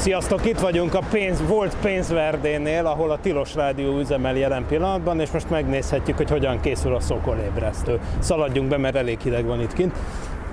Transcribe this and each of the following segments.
Sziasztok, itt vagyunk a volt Pénzverdénél, ahol a Tilos Rádió üzemel jelen pillanatban, és most megnézhetjük, hogy hogyan készül a szokolébresztő. Szaladjunk be, mert elég hideg van itt kint.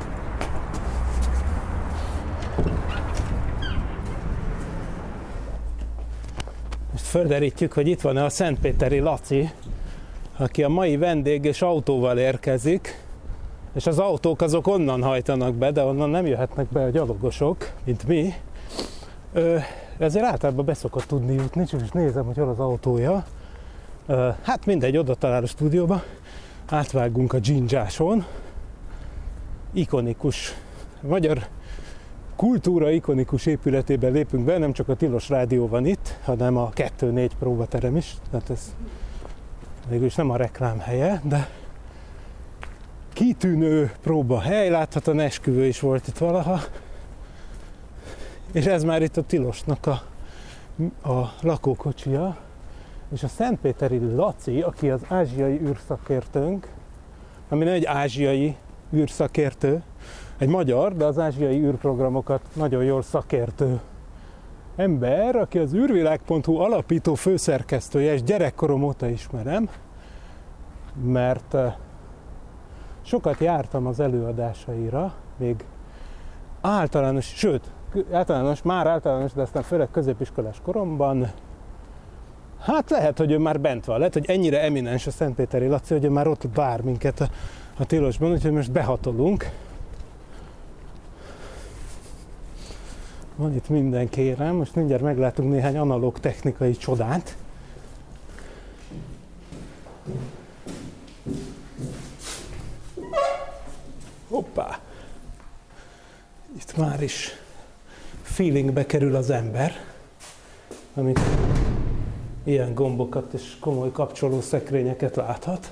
Most földerítjük, hogy itt van-e a Szentpéteri Laci, aki a mai vendég és autóval érkezik, és az autók azok onnan hajtanak be, de onnan nem jöhetnek be a gyalogosok, mint mi. Ezért általában be szokott tudni jutni, csak is nézem, hogy hol az autója. Hát mindegy, oda talál a stúdióba, átvágunk a Dzsindzsáson. Ikonikus, magyar kultúra ikonikus épületében lépünk be, nem csak a Tilos Rádió van itt, hanem a 2-4 próbaterem is, tehát ez végülis nem a reklám helye, de kitűnő próbahely, láthatóan esküvő is volt itt valaha. És ez már itt a Tilosnak a lakókocsia, és a Szentpéteri Laci, aki az ázsiai űrszakértőnk, ami nem egy ázsiai űrszakértő, egy magyar, de az ázsiai űrprogramokat nagyon jól szakértő ember, aki az űrvilág.hu alapító főszerkesztője, és gyerekkorom óta ismerem, mert sokat jártam az előadásaira, még általános, de aztán főleg középiskolás koromban. Hát lehet, hogy ő már bent van, lehet, hogy ennyire eminens a Szentpéteri Laci, hogy ő már ott vár minket a Tilosban, úgyhogy most behatolunk. Van itt minden, kérem, most mindjárt meglátunk néhány analóg technikai csodát. Hoppá! Itt már is feelingbe kerül az ember, amit ilyen gombokat és komoly kapcsolószekrényeket láthat.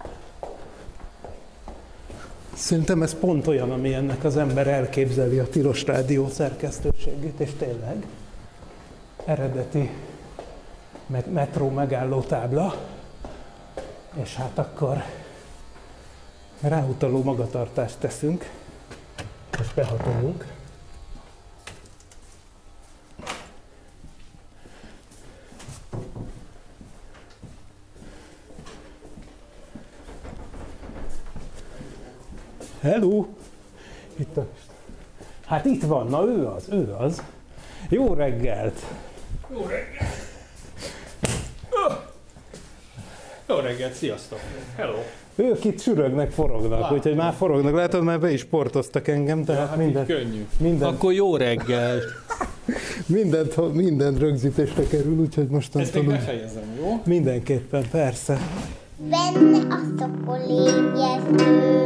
Szerintem ez pont olyan, ami ennek az ember elképzeli a Tilos Rádió szerkesztőségét, és tényleg eredeti metró megálló tábla, és hát akkor ráutaló magatartást teszünk, és behatolunk. Hello! Itt a... Hát itt van, na ő az. Jó reggelt! Jó reggelt! Jó reggelt, sziasztok! Hello! Ők itt sürögnek, forognak, úgyhogy már forognak. Látod, már be is portoztak engem, tehát ja, hát könnyű. Akkor jó reggelt! mindent rögzítésre kerül, úgyhogy mostantól... Ezt még befejezem, jó? Mindenképpen, persze. Benne a szokolébresztő.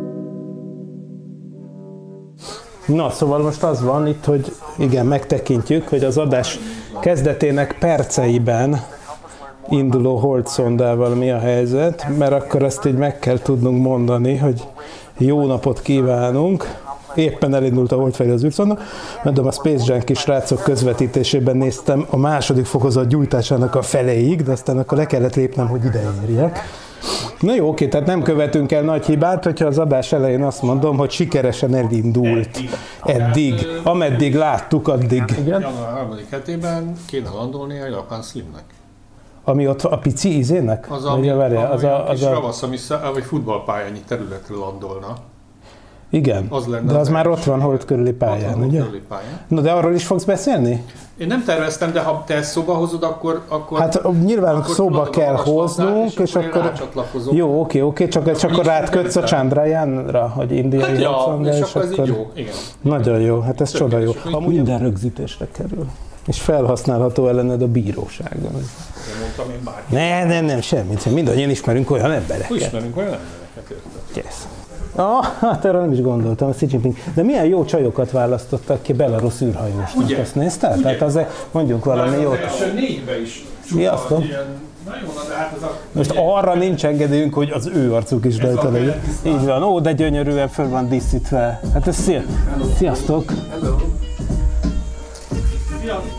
Na, szóval most az van itt, hogy igen, megtekintjük, hogy az adás kezdetének perceiben induló holdszondával mi a helyzet, mert akkor ezt így meg kell tudnunk mondani, hogy jó napot kívánunk. Éppen elindult a holdfejre az űrszonda, mert a Space Junk kis srácok közvetítésében néztem a második fokozat gyújtásának a feléig, de aztán akkor le kellett lépnem, hogy ide érjek. Na jó, oké, tehát nem követünk el nagy hibát, hogyha az adás elején azt mondom, hogy sikeresen elindult eddig. Ameddig láttuk, addig. Igen? Január 3. hetében kéne landolni a Japán Slimnek. Ami ott a pici izének? Az a kis ravasz, ami futballpályányi területre landolna. Igen, de az már ott van hold körüli pályán, ugye? Na de arról is fogsz beszélni? Én nem terveztem, de ha te ezt szóba hozod, akkor hát nyilván akkor szóba kell hoznunk, és akkor... Jó, oké, csak akkor rátkötsz a Chandrayaan-ra, hogy indiai Chandrayaan, és akkor ez így jó, igen. Nagyon jó, hát ez csoda jó. Minden rögzítésre kerül. És felhasználható ellened a bíróságon. Nem mondtam én bárki. Nem, semmit. Mindannyian ismerünk olyan embereket. Ismerünk olyan embereket, érted? Yes. Hát erre nem is gondoltam, a Xi Jinping. De milyen jó csajokat választottak ki Belarus űrhajósnak, ezt nézted? Tehát azért mondjunk valami jót. Első 4-be is Sziasztok! Most arra nincs engedélyünk, hogy az ő arcuk is rajta legyen. Így van, de gyönyörűen föl van díszítve. Hát ez sziasztok! Hello. Sziasztok!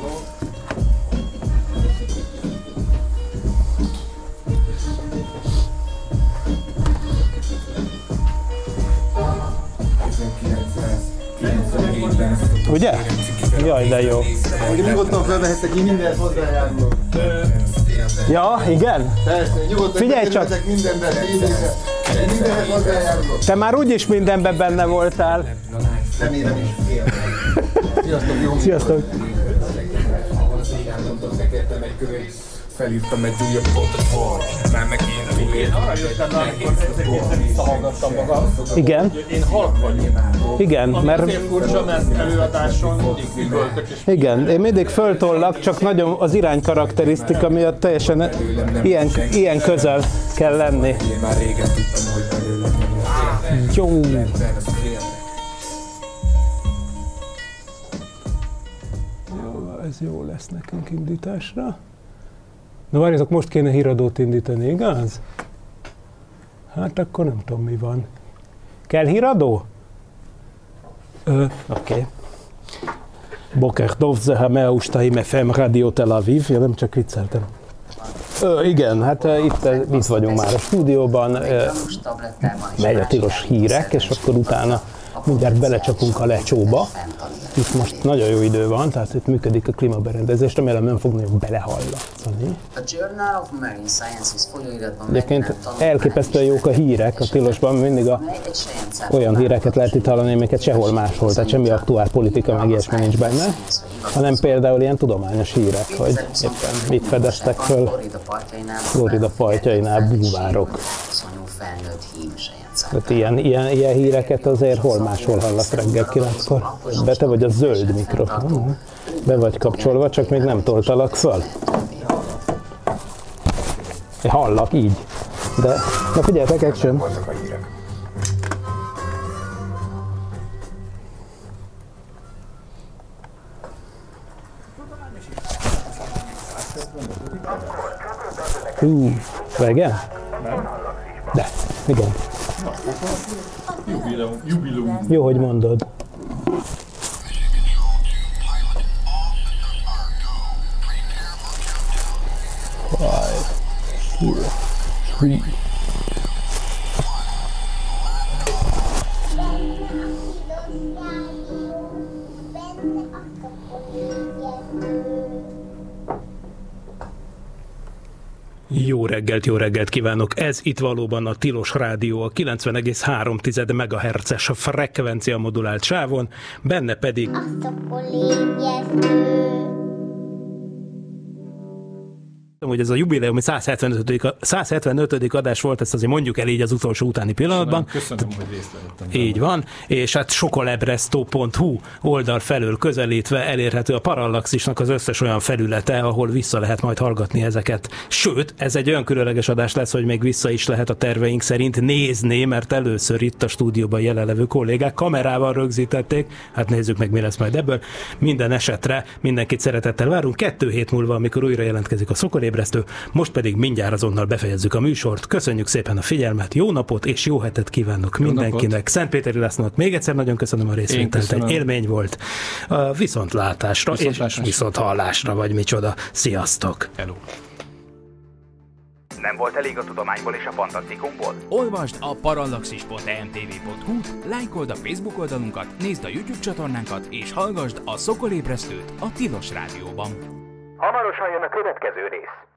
Ugye? Jaj, de jó. Nyugodtan felvehettek, én mindenhez hozzájárulok. Ja, igen? Persze, nyugodtan figyelj csak! mindenben, én mindenhez hozzájárulok. Te már úgyis mindenben benne voltál. Remélem is. Sziasztok, jó! Sziasztok! Felírtam egy újabb pontot, már meg én Arra jöttem rá, amikor egyszer visszahallgattam magam. Igen. Én halk vagyok. Igen, mert... Azért furcsa, mert előadáson mindig üvöltök és... Igen, én mindig föltollak, csak nagyon az irány karakterisztika miatt teljesen ilyen közel kell lenni. Jó. Ez jó lesz nekünk indításra. Na várjatok, most kéne híradót indítani, igaz? Hát akkor nem tudom, mi van. Kell híradó? Oké. Boker Dov, Zehame, Ustaim, FM, Radio Tel Aviv. Ja, nem csak vicceltem. Igen, hát itt vagyunk már a stúdióban. Megy a tilos hírek, és akkor utána mindjárt belecsapunk a lecsóba. Itt most nagyon jó idő van, tehát itt működik a klímaberendezés, remélem nem fog nagyon belehallani. Egyébként elképesztően jók a hírek a tilosban, mindig olyan híreket lehet itt hallani, amiket sehol máshol, tehát semmi aktuál politika meg ilyesmi nincs benne, hanem például ilyen tudományos hírek, hogy éppen mit fedeztek föl Florida partjainál búvárok. Tehát ilyen híreket azért hol máshol hallasz reggel 9-kor. De te vagy a zöld mikrofon. Be vagy kapcsolva, csak még nem toltalak föl. Én hallak így. De, na figyeljetek, action! Igen? De, igen. Jubileum. Jó, hogy mondod. Five, four, three. Jó reggelt kívánok! Ez itt valóban a Tilos Rádió, a 90,3 MHz-es frekvencia modulált sávon, benne pedig... hogy ez a jubileumi 175. adás volt, ezt azért mondjuk el így az utolsó utáni pillanatban. Köszönöm, hogy részt vettem. Így van, és hát sokolebresztó.hu oldal felől közelítve elérhető a Parallaxisnak az összes olyan felülete, ahol vissza lehet majd hallgatni ezeket. Sőt, ez egy olyan különleges adás lesz, hogy még vissza is lehet a terveink szerint nézni, mert először itt a stúdióban jelenlevő kollégák kamerával rögzítették. Hát nézzük meg, mi lesz majd ebből. Minden esetre mindenkit szeretettel várunk. 2 hét múlva, amikor újra jelentkezik a Szokolébresztő, most pedig mindjárt azonnal befejezzük a műsort. Köszönjük szépen a figyelmet, jó napot és jó hetet kívánok mindenkinek. Szentpéteri Lászlónak még egyszer nagyon köszönöm a részvételt, egy élmény volt. Viszontlátásra és viszonthallásra, vagy micsoda. Sziasztok! Hello. Nem volt elég a tudományból és a fantasztikumból? Olvasd a parallaxis.emtv.hu, lájkold a Facebook oldalunkat, nézd a YouTube csatornánkat, és hallgasd a Szokolébresztőt a Tilos Rádióban. Hamarosan jön a következő rész.